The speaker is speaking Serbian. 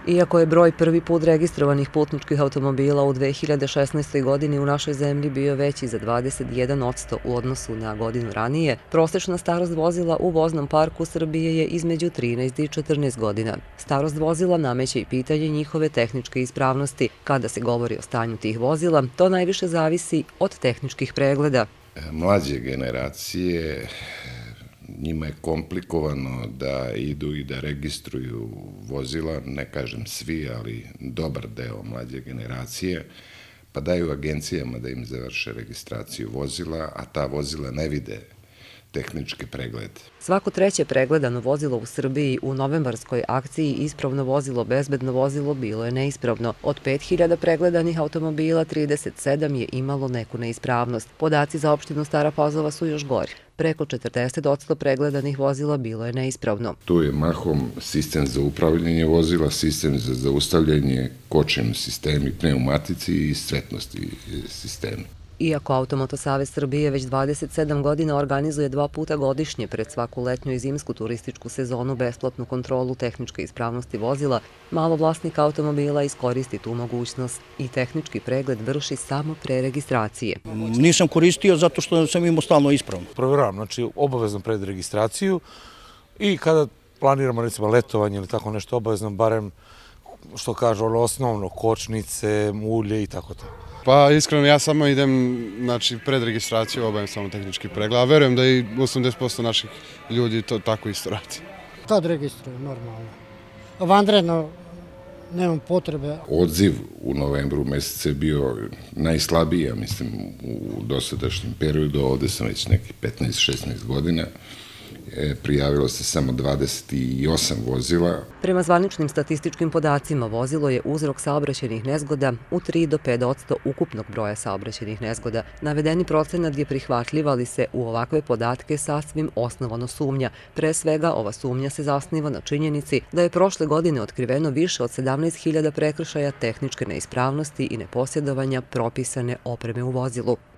Iako je broj prvi put registrovanih putničkih automobila u 2016. godini u našoj zemlji bio veći za 21% u odnosu na godinu ranije, prosečna starost vozila u voznom parku Srbije je između 13 i 14 godina. Starost vozila nameće i pitanje njihove tehničke ispravnosti. Kada se govori o stanju tih vozila, to najviše zavisi od tehničkih pregleda. Mlađe generacije, njima je komplikovano da idu i da registruju vozila, ne kažem svi, ali dobar deo mlađe generacije, pa daju agencijama da im završe registraciju vozila, a ta vozila ne vide tehničke preglede. Svako treće pregledano vozilo u Srbiji u novembarskoj akciji Ispravno vozilo, bezbedno vozilo bilo je neispravno. Od 5000 pregledanih automobila, 37 je imalo neku neispravnost. Podaci za opštinu Stara Pazova su još gori. Preko 40% pregledanih vozila bilo je neispravno. Tu je mahom sistem za upravljanje vozila, sistem za zaustavljanje, kočeni sistemi, pneumatici i svetnosti sistemi. Iako Automoto Savez Srbije već 27 godina organizuje 2 puta godišnje pred svaku letnju i zimsku turističku sezonu besplatnu kontrolu tehničke ispravnosti vozila, malo vlasnika automobila iskoristi tu mogućnost i tehnički pregled vrši samo pre registracije. Nisam koristio zato što sam imao stalno ispravno. Provjeravam, znači obavezno pred registraciju i kada planiramo recimo letovanje ili tako nešto obavezno, barem što kažu osnovno, kočnice, mulje i tako to. Pa iskreno ja samo idem, znači pred registraciju obavim samo tehnički pregled, a verujem da i 80% naših ljudi to tako isto radi. Kad registrujem, normalno. Vanredno nemam potrebe. Odziv u novembru mesecu je bio najslabiji, ja mislim, u dosadašnjem periodu, ovde sam već nekih 15-16 godina. Prijavilo se samo 28 vozila. Prema zvaničnim statističkim podacima, vozilo je uzrok saobraćajnih nezgoda u 3 do 5% ukupnog broja saobraćajnih nezgoda. Navedeni procenat je prihvatljiv, ali se u ovakve podatke sasvim osnovano sumnja. Pre svega, ova sumnja se zasniva na činjenici da je prošle godine otkriveno više od 17.000 prekršaja tehničke neispravnosti i neposjedovanja propisane opreme u vozilu.